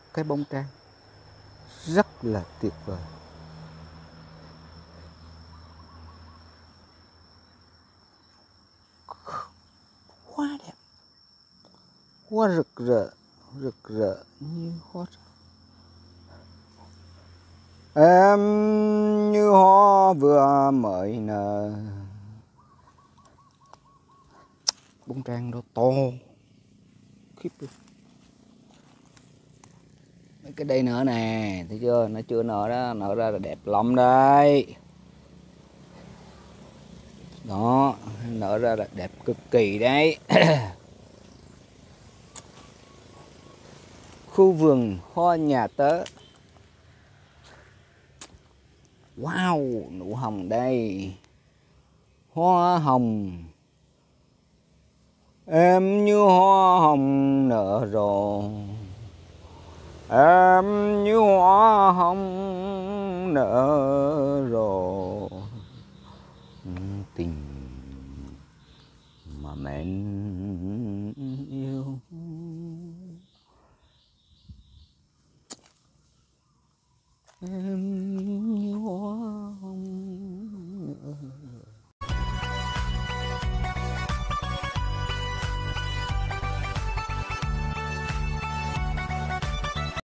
cái bông trang rất là tuyệt vời. Quá đẹp, quá rực rỡ như hoa. Em như hoa vừa mới nở. Bông trang nó to khiếp luôn. Mấy cái đây nữa nè, thấy chưa, nó chưa nở đó, nở ra là đẹp lắm đấy. Đó, nở ra là đẹp cực kỳ đấy. Khu vườn hoa nhà tớ. Wow, nụ hồng đây. Hoa hồng. Em như hoa hồng nở rộ. Em như hoa hồng nở rộ. Tình mà mến